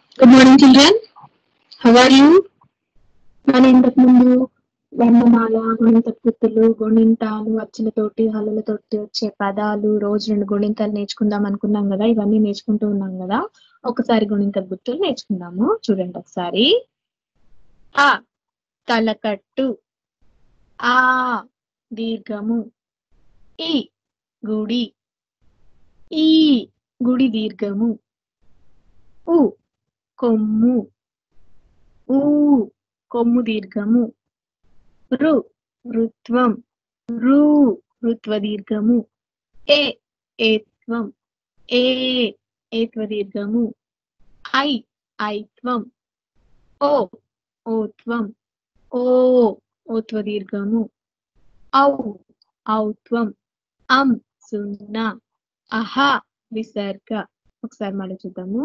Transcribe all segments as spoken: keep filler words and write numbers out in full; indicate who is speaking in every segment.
Speaker 1: Good morning, children. How are you? మన ఇంతకు ముందు వర్ణమాల, గుణింత కృతులు, గుణింతాలు, అచ్చులతోటి హల్లులతోటి వచ్చే పదాలు, రోజు రెండు గుణింతాలు నేర్చుకుందాం అనుకున్నాం కదా. ఇవన్నీ నేర్చుకుంటూ ఉన్నాం కదా. ఒకసారి గుణింత గుర్తులు నేర్చుకుందాము. చూడండి ఒకసారి. ఆ తలకట్టు, ఆ దీర్ఘము, ఈ గుడి, ఈ గుడి దీర్ఘము, ఉ కొమ్ము, ఊ కొమ్ము దీర్ఘము, రు ఋత్వం, రు ఋత్వ దీర్ఘము, ఏ ఏత్వం, ఏ ఏత్వ దీర్ఘము, ఐ ఐత్వం, ఓ ఓత్వం, ఓ ఓత్వ దీర్ఘము, ఔ ఔత్వం, అం సున్నా, అహ విసర్గ. ఒకసారి మళ్ళీ చూద్దాము.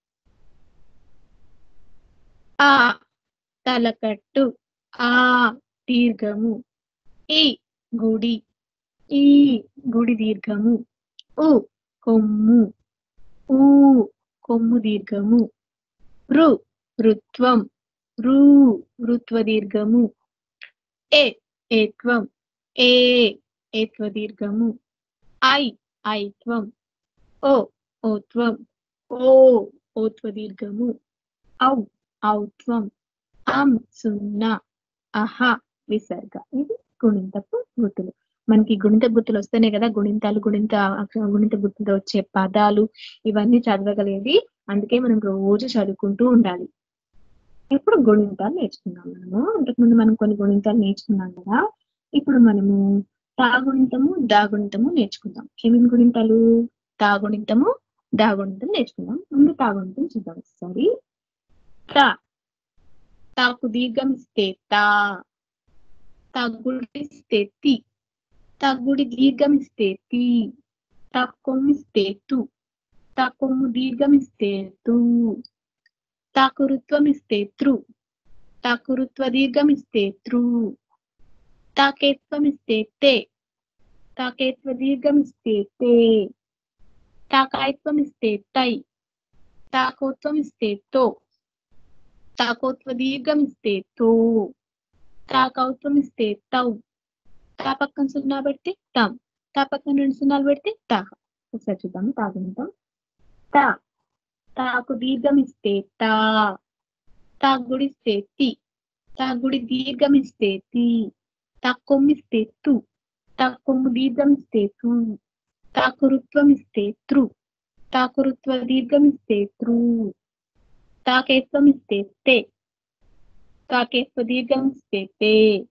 Speaker 1: ఆ తలకట్టు, ఆ దీర్ఘము, ఈ గుడి, ఈ గుడి దీర్ఘము, ఉ కొమ్ము, ఊ కొమ్ము దీర్ఘము, రు ఋత్వం, రు ఋత్వ దీర్ఘము, ఏ ఏత్వం, ఏ ఏత్వ దీర్ఘము, ఐ ఐత్వం, ఓ ఓత్వం, ఓ ఓత్వ దీర్ఘము, ఔ ఔత్వం, అం సున్నా, అహ విసర్గ. ఇది గుణింతపు గుర్తులు. మనకి గుణిత గుర్తులు వస్తేనే కదా గుణింతాలు, గుణింత గుణిత గుర్తులు వచ్చే పదాలు ఇవన్నీ చదవగలిగేది. అందుకే మనం రోజు చదువుకుంటూ ఉండాలి. ఇప్పుడు గుణింతాలు నేర్చుకున్నాం మనము. అంతకుముందు మనం కొన్ని గుణింతాలు నేర్చుకున్నాం కదా. ఇప్పుడు మనము తాగుణింతము, దాగుణింతము నేర్చుకుందాం. ఏమేమి గుణింతాలు? తాగుణింతము, దాగుణింతం నేర్చుకుందాం. ముందు తాగుణింతం చూద్దాం ఒకసారి. తా తాకు దీర్ఘం ఇస్తే తా, తగ్గుడి ఇస్తే తి, తగ్గుడి దీర్ఘం ఇస్తే తి, తక్కొమ్ము ఇస్తే తు, తక్కొమ్ము దీర్ఘం ఇస్తే తు, తాకురుత్వం ఇస్తే త్రు, తాకురుత్వ దీర్ఘం ఇస్తే త్రు, తాకేత్వం ఇస్తే తే, తాకేత్వ దీర్ఘం ఇస్తే తే, తాకాయత్వం ఇస్తే తై, తాకోత్వం ఇస్తే తో, తాకోత్వ దీర్ఘం ఇస్తే తో, తాకౌత్వం ఇస్తే తౌ, తా పక్కన సున్నా పెడితే తం, తా పక్కన రెండు సున్నాలు పెడితే తా. ఒకసారి చూద్దాము తాగుంటాం. తా తాకు దీర్ఘం ఇస్తే తా, తా గుడిస్తే తి, తా గుడి దీర్ఘం ఇస్తే తి, తా కొమ్మిస్తే తు, తా కొమ్ము దీర్ఘం ఇస్తే తు, తాకురుత్వం ఇస్తే త్రు, తాకురుత్వ దీర్ఘం ఇస్తే త్రు, తాకేత్వం ఇస్తే తే, తాకేత్వ దీర్ఘం ఇస్తే తే,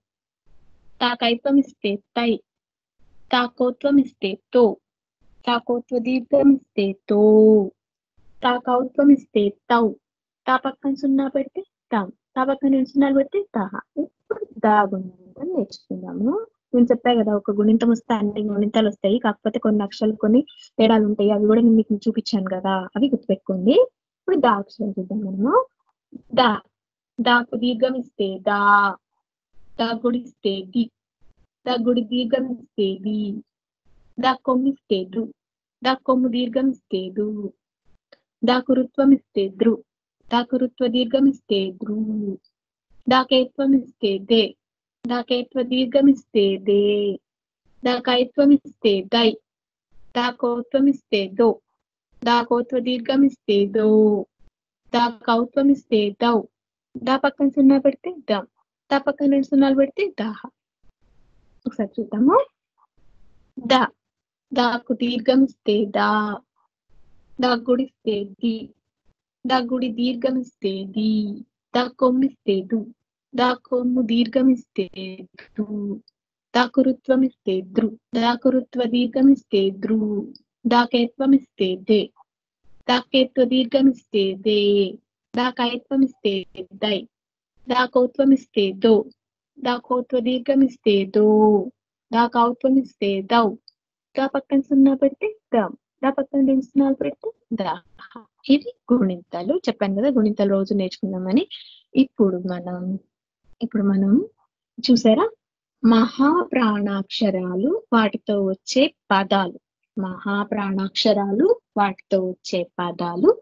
Speaker 1: తాకైత్వం ఇస్తే తై, తాకోత్వం ఇస్తే తో, తాకోత్వ దీర్ఘం ఇస్తే తో, తాకౌత్వం ఇస్తే తౌ, తా పక్కన సున్నా పెడితే తాం, తా పక్కన రెండు సున్నాలు పెడితే తాహ. ఇప్పుడు దాగుణింతం నేర్చుకుందాము. నేను చెప్పా కదా ఒక గుణింతం వస్తే అన్ని గుణింతాలు వస్తాయి, కాకపోతే కొన్ని అక్షరాలు కొన్ని తేడాలు ఉంటాయి. అవి కూడా నేను మీకు చూపించాను కదా, అవి గుర్తుపెట్టుకోండి. ఇప్పుడు దా అక్షరం చూద్దాం మనము. దా దాకు దీర్ఘం ఇస్తే దా, దా గుడిస్తే ది, దా గుడి దీర్ఘం ఇస్తే ది, దా కొమ్మిస్తే దు, దా కొమ్ము దీర్ఘం ఇస్తే దు, దాకురుత్వం ఇస్తే ద్రు, దాకురుత్వ దీర్ఘం ఇస్తే ద్రు, దాకేత్వం ఇస్తే దే, దాకేత్వ దీర్ఘం ఇస్తే దే, దాకైత్వం ఇస్తే దై, దాకోత్వం ఇస్తే దో, దాకోత్వ దీర్ఘం ఇస్తే దో, దాకౌత్వం ఇస్తే దౌ, దా పక్కన సున్నా పెడితే దం, దా పక్కన రెండు సున్నాలు పెడితే దాహ. ఒకసారి చూద్దాము. దా దాకు దీర్ఘం ఇస్తే దా, దా గుడిస్తే ది, దా గుడి దీర్ఘం ఇస్తే ది, దా కొమ్మిస్తే దు, దా కొమ్ము దీర్ఘం ఇస్తే దు, దాకురుత్వం ఇస్తే ద్రు, దాకురుత్వ దీర్ఘం ఇస్తే ద్రు, దాకేత్వం ఇస్తే దే, దాకేత్వ దీర్ఘం ఇస్తే దే, దాకైత్వం ఇస్తే దై, దాకౌత్వం ఇస్తే దో, దాకౌత్వ దీర్ఘం ఇస్తే దో, దాకౌత్వం ఇస్తే దౌ, దా పక్కన సున్నా పెడితే దం, దా పక్కన రెండు సున్నాలు పెడితే దా. ఇది గుణింతాలు. చెప్పాను కదా గుణింతాలు రోజు నేర్చుకుందామని. ఇప్పుడు మనం ఇప్పుడు మనం చూసారా మహాప్రాణాక్షరాలు, వాటితో వచ్చే పదాలు. మహాప్రాణాక్షరాలు, వాటితో వచ్చే పదాలు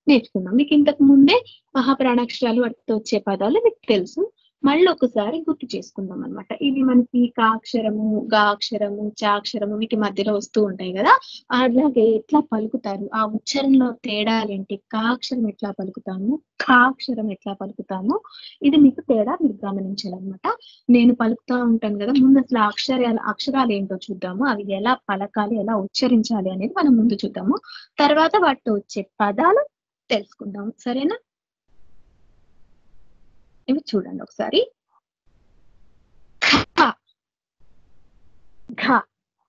Speaker 1: నేర్చుకున్నాం. మీకు ఇంతకు ముందే మహాప్రాణాక్షరాలు వాటితో వచ్చే పదాలు మీకు తెలుసు. మళ్ళీ ఒకసారి గుర్తు చేసుకుందాం అనమాట. ఇవి మనకి క అక్షరము, గ అక్షరము, చ అక్షరము వీటి మధ్యలో వస్తూ ఉంటాయి కదా! అలాగే ఎట్లా పలుకుతారు? ఆ ఉచ్చారణలో తేడాలేంటి? క అక్షరం ఎట్లా పలుకుతాము? ఖ అక్షరం ఎట్లా పలుకుతాము? ఇది మీకు తేడా మీరు గమనించాలన్నమాట. నేను పలుకుతా ఉంటాను కదా! ముందు అసలు ఆ అక్షరాలు అక్షరాలేంటో చూద్దాము. అవి ఎలా పలకాలి, ఎలా ఉచ్చరించాలి అనేది మనం ముందు చూద్దాము. తర్వాత వాటితో వచ్చే పదాలు తెలుసుకుందాం. సరేనా? ఇవి చూడండి ఒకసారి. ఖ, ఘ,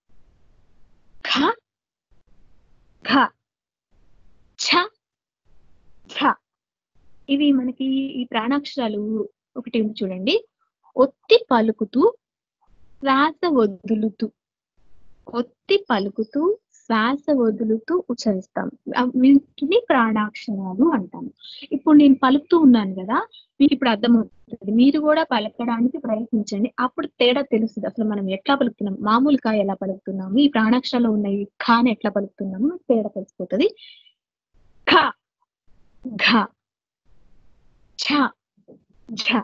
Speaker 1: ఖ, ఘ, ఛ, ఛ. ఇవి మనకి ఈ ప్రాణాక్షరాలు ఒకటి ఉంది చూడండి. ఒత్తి పలుకుతూ, శ్వాస వదులుతూ, ఒత్తి పలుకుతూ, శ్వాస వదులుతూ ఉచ్చరిస్తాం. ఆహ్, వీటిని ప్రాణాక్షరాలు అంటాము. ఇప్పుడు నేను పలుకుతూ ఉన్నాను గదా! మీకిప్పుడు అర్థమవుతది. మీరు గూడా పలకడానికి ప్రయత్నించండి. అప్పుడు తేడా తెలుస్తది. అసలు మనం ఎట్లా పలుకుతున్నాం? మామూలు క ఎలా పలుకుతున్నాము? ఈ ప్రాణాక్షరాల్లో ఉన్న ఈ ఖాని ఎట్లా పలుకుతున్నాము? మీకు తేడా తెలిసిపోతది. ఖ, ఘ, ఛ, ఝ,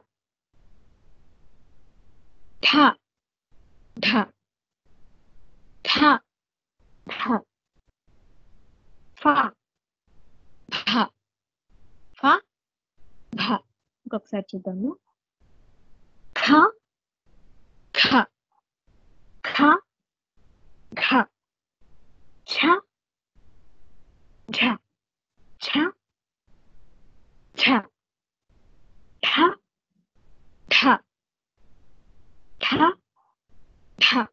Speaker 1: ఠ, ఢ, ఠ, ఢ, ఫ, భ, ఫ, భ. ఇంకొకసారి చూద్దాము. ఖ, ఖ, ఖ, ఘ, ఛ, ఝ, ఛ, ఝ, ఠ, ఠ, ఠ, ఠ,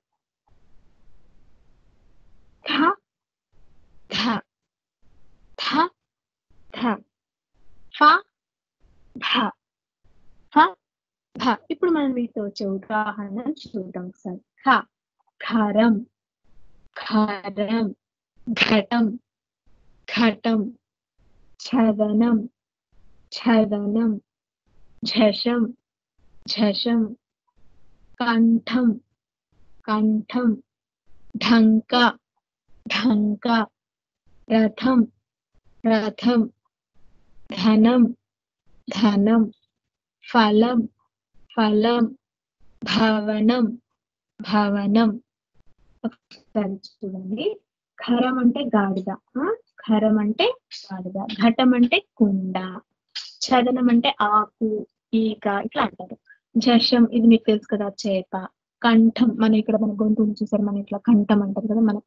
Speaker 1: ఠ, ధ, థ, ధ, ఫ, భ, ఫ, భ. ఇప్పుడు మనం వీటితో వచ్చే ఉదాహరణ చూద్దాం ఒకసారి. ఖ, ఖరం, ఖరం, ఘటం, ఘటం, ఛదనం, ఛదనం, ఝషం, ఝషం, కంఠం, కంఠం, ఢంక, ఢంక, రథం, రథం, ధనం, ధనం, ఫలం, ఫలం, భవనం, భవనం. ఒకసారి చూడండి. ఖరం అంటే గాడిద, ఆ! ఖరం అంటే గాడిద, ఘటం అంటే కుండ, ఛదనం అంటే ఆకు, ఈక ఇట్లా అంటారు. జషం ఇది మీకు తెలుసు కదా! చేప, కంఠం మనం ఇక్కడ మన గొంతుని చూసారు మనం ఇట్లా కంఠం అంటారు కదా! మనం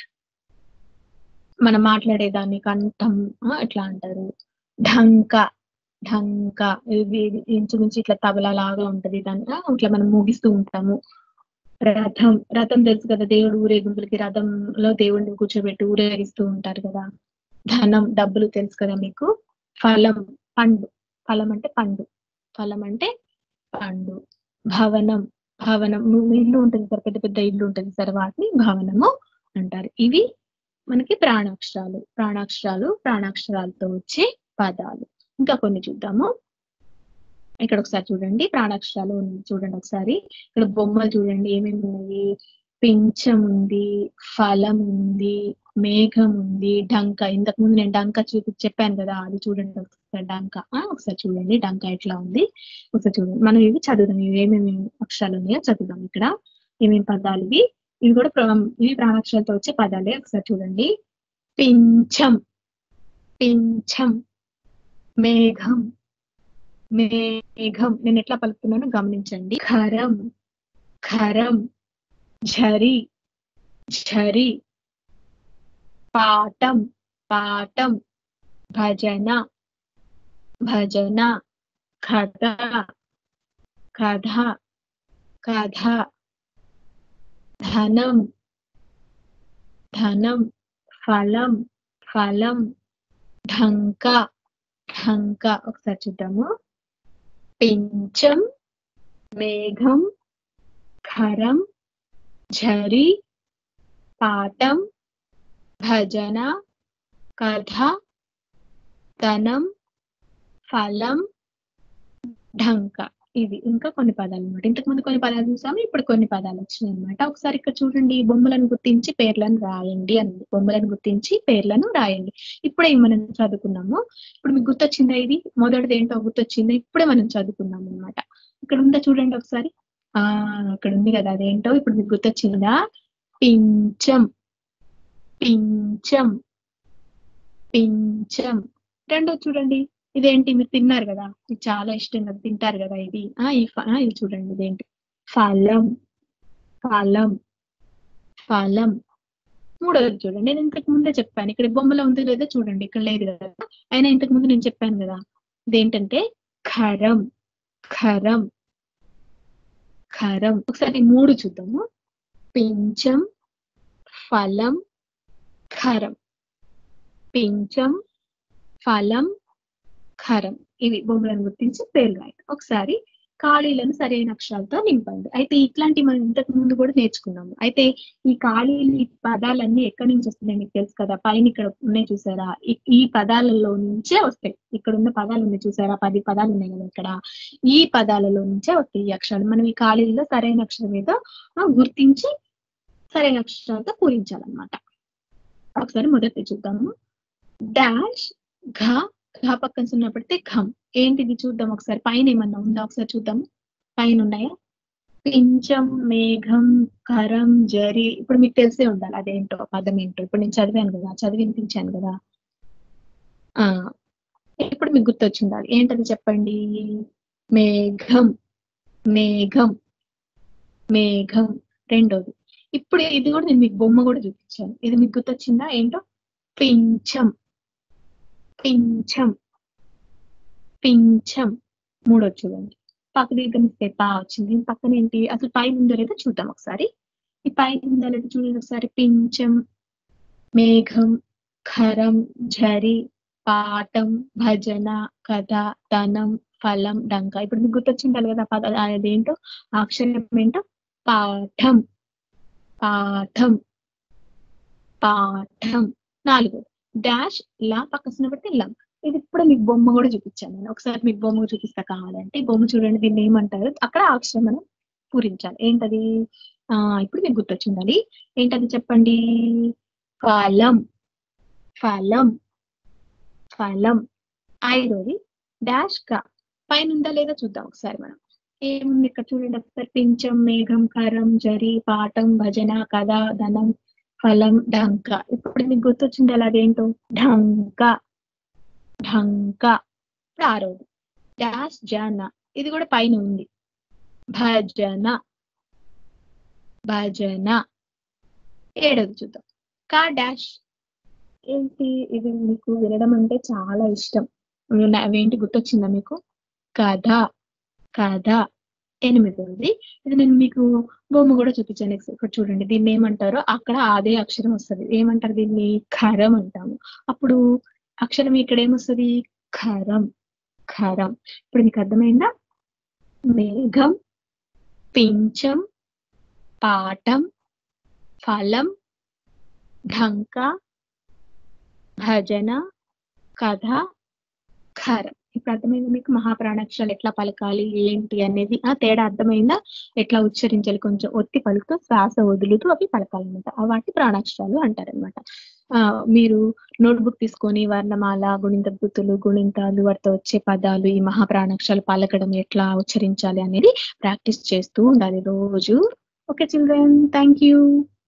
Speaker 1: మనం మాట్లాడేదాన్ని కంఠం ఆ! ఇట్లా అంటారు. ఢంక, ఢంక ఇది ఇంచుమించు ఇట్లా తబలా లాగా ఉంటది. దాన్ని ఆ! ఇట్లా మనం మోగిస్తూ ఉంటాము. రథం, రథం తెలుసు కదా! దేవుడు ఊరేగింపులకి రథంలో దేవుడిని కూర్చోబెట్టి ఊరేగిస్తూ ఉంటారు కదా! ధనం డబ్బులు తెలుసు కదా మీకు. ఫలం పండు, ఫలం అంటే పండు, ఫలం అంటే పండు. భవనం, భవనం ను ఇల్లు ఉంటుంది సార్ పెద్ద పెద్ద ఇల్లు ఉంటుంది సార్ వాటిని భవనము అంటారు. ఇవి మనకి ప్రాణాక్షరాలు. ప్రాణాక్షరాలు, ప్రాణాక్షరాలతో వచ్చే పదాలు. ఇంకా కొన్ని చూద్దాము. ఇక్కడ ఒకసారి చూడండి. ప్రాణాక్షరాలు చూడండి ఒకసారి. ఇక్కడ బొమ్మలు చూడండి ఏమేమి ఉన్నాయి. పించం ఉంది, ఫలం ఉంది, మేఘం ఉంది, డంక ఇంతకు ముందు నేను డంక చూపి చెప్పాను కదా! అది చూడండి ఒకసారి డంక. ఆ! ఒకసారి చూడండి డంక ఎట్లా ఉంది. ఒకసారి చూడండి. మనం ఇవి చదువుదాం. ఇవి ఏమేమి అక్షరాలు ఉన్నాయో చదువుదాం ఇక్కడ. ఏమేమి పదాలు ఇవి. ఇవి కూడా ప్ర ఇవి ప్రాణాక్షరాలతో వచ్చే పదాలే. ఒకసారి చూడండి. పించం, పించం, మేఘం, మేఘం నేను ఎట్లా పలుకుతున్నానో గమనించండి. ఖరం, ఖరం, ఝరి, ఝరి, పాఠం, పాఠం, భజన, భజన, కథ, కథ, కథ, ధనం, ధనం, ఫలం, ఫలం, ఢంక, ఢంక. ఒకసారి చూద్దాము. పించం, మేఘం, ఖరం, ఝరి, పాఠం, భజన, కథ, ధనం, ఫలం, ఢంక. ఇది ఇంకా కొన్ని పదాలు అనమాట. ఇంతకు ముందు కొన్ని పదాలు చూసాము. ఇప్పుడు కొన్ని పదాలు వచ్చినాయి అనమాట. ఒకసారి ఇక్కడ చూడండి, బొమ్మలను గుర్తించి పేర్లను రాయండి అని. బొమ్మలను గుర్తించి పేర్లను రాయండి. ఇప్పుడే మనం చదువుకున్నాము. ఇప్పుడు మీకు గుర్తొచ్చిందా ఇది? మొదటిది ఏంటో గుర్తొచ్చిందా? ఇప్పుడే మనం చదువుకున్నాం అనమాట. ఇక్కడ ఉందా చూడండి ఒకసారి. ఆ ఇక్కడ ఉంది కదా, అదేంటో ఇప్పుడు మీకు గుర్తొచ్చిందా? పించం, పించం, పించం. రెండో చూడండి, ఇదేంటి? మీరు తిన్నారు కదా, మీకు చాలా ఇష్టం కదా, తింటారు కదా ఇది. ఆ ఈ ఫ- ఆ, ఇది చూడండి, ఇదేంటి? ఫలం, ఫలం, ఫలం. మూడోది చూడండి, నేను ఇంతకు ముందే చెప్పాను. ఇక్కడ బొమ్మలో ఉందో లేదో చూడండి, ఇక్కడ లేదు కదా, అయినా ఇంతకు ముందు నేను చెప్పాను కదా. ఇదేంటంటే ఖరం, ఖరం, ఖరం. ఒకసారి ఈ మూడు చూద్దాము. పించం, ఫలం, ఖరం. పించం, ఫలం, ఖరం. ఇవి బొమ్మలను గుర్తించి పేర్లు రాయండి. ఒకసారి ఖాళీలను సరైన అక్షరాలతో నింపండి. అయితే ఇట్లాంటి మనం ఇంతకు ముందు కూడా నేర్చుకున్నాము. అయితే ఈ ఖాళీలు, ఈ పదాలన్నీ ఎక్కడి నుంచి వస్తున్నాయి మీకు తెలుసు కదా. పైన ఇక్కడ ఉన్నాయి చూసారా, ఈ ఈ పదాలలో నుంచే వస్తాయి. ఇక్కడ ఉన్న పదాలు ఉన్నాయి చూసారా, పది పదాలు ఉన్నాయి కదా ఇక్కడ. ఈ పదాలలో నుంచే వస్తాయి ఈ అక్షరాలు. మనం ఈ ఖాళీల్లో సరైన అక్షరం ఏదో ఆ, గుర్తించి సరైన అక్షరాలతో పూరించాలన్నమాట. ఒకసారి మొదటి చూద్దాము. డాష్, ఘ, ఘ పక్కన సున్నా పెడితే ఘం. ఏంటిది చూద్దాం ఒకసారి. పైన ఏమన్నా ఉందా ఒకసారి చూద్దాము. పైన ఉన్నాయా? పించం, మేఘం, కరం, జరి. ఇప్పుడు మీకు తెలిసే ఉండాలి అదేంటో, పదం ఏంటో. ఇప్పుడు నేను చదివాను కదా, చదివి వినిపించాను కదా. ఆ ఇప్పుడు మీకు గుర్తొచ్చిండాలి. ఏంటది చెప్పండి. మేఘం, మేఘం, మేఘం. రెండోది. ఇప్పుడు ఇది కూడా నేను మీకు బొమ్మ కూడా చూపించాను. ఇది మీకు గుర్తొచ్చిందా ఏంటో? పించం, పించం, పించం. మూడోది చూడండి, పక్క దీర్ఘమిస్తే పా వచ్చింది. దీని పక్కన ఏంటి? అసలు పైన ఉందో లేదో చూద్దాం ఒకసారి. ఈ పైన ఉందో లేదో చూడండి ఒకసారి. పించం, మేఘం, ఖరం, ఝరి, పాఠం, భజన, కథ, ధనం, ఫలం, డంక. ఇప్పుడు మీకు గుర్తొచ్చిండాలి కదా పద అదేంటో, ఆ అక్షరం ఏంటో? పాఠం, పాఠం, పాఠం. నాలుగోది డాష్, లా పక్కన పెడితే లం. ఇది ఇప్పుడు మీకు బొమ్మ కూడా చూపించాను నేను. ఒకసారి మీకు బొమ్మ చూపిస్తా కావాలంటే. ఈ బొమ్మ చూడండి, దీన్ని ఏమంటారు? అక్కడ ఆ అక్షరం మనం పూరించాలి. ఏంటది? ఆ ఇప్పుడు మీకు గుర్తొచ్చిండాలి. ఏంటది చెప్పండి. ఫలం, ఫలం, ఫలం. ఐదోది డాష్ గా. పైన ఉందా లేదా చూద్దాం ఒకసారి మనం. ఏముంది ఇక్కడ చూడండి ఒకసారి. పించం, మేఘం, కరం, జరి, పాఠం, భజన, కథ, ధనం, ఫలం, ఢంక. ఇప్పుడు మీకు గుర్తొచ్చింది అలా అదేంటో? ఢంక, ఢంక. ఇప్పుడు ఆరోది డాష్ జన. ఇది కూడా పైన ఉంది. భజన, భజన. ఏడోది చూద్దాం. కా డాష్. ఏంటి ఇది? మీకు వినడం అంటే చాలా ఇష్టం. అవేంటి గుర్తొచ్చిందా మీకు? కథ, కథ. ఎనిమిదవది, ఇది నేను మీకు బొమ్మ కూడా చూపించాను. ఇక్కడ చూడండి, దీన్ని ఏమంటారో అక్కడ అదే అక్షరం వస్తుంది. ఏమంటారు దీన్ని? ఖరం అంటాము. అప్పుడు అక్షరం ఇక్కడ ఏమొస్తుంది? ఖరం, ఖరం. ఇప్పుడు మీకు అర్థమైందా? మేఘం, పించం, పాఠం, ఫలం, ఢంక, భజన, కథ, ఖరం. ఇప్పుడు అర్థమైందా మీకు? మహాప్రాణాక్షరాలు ఎట్లా పలకాలి ఏంటి అనేది ఆ తేడా అర్థమైందా? ఎట్లా ఉచ్చరించాలి, కొంచెం ఒత్తి పలుకుతూ శ్వాస వదులుతూ అవి పలకాలన్నమాట. వాటి ప్రాణాక్షరాలు అంటారనమాట. ఆ మీరు నోట్బుక్ తీసుకొని వర్ణమాల, గుణింత గుర్తులు, గుణింతాలు, వాటితో వచ్చే పదాలు, ఈ మహాప్రాణాక్షరాలు పలకడం ఎట్లా ఉచ్చరించాలి అనేది ప్రాక్టీస్ చేస్తూ ఉండాలి రోజు. Okay children, thank you.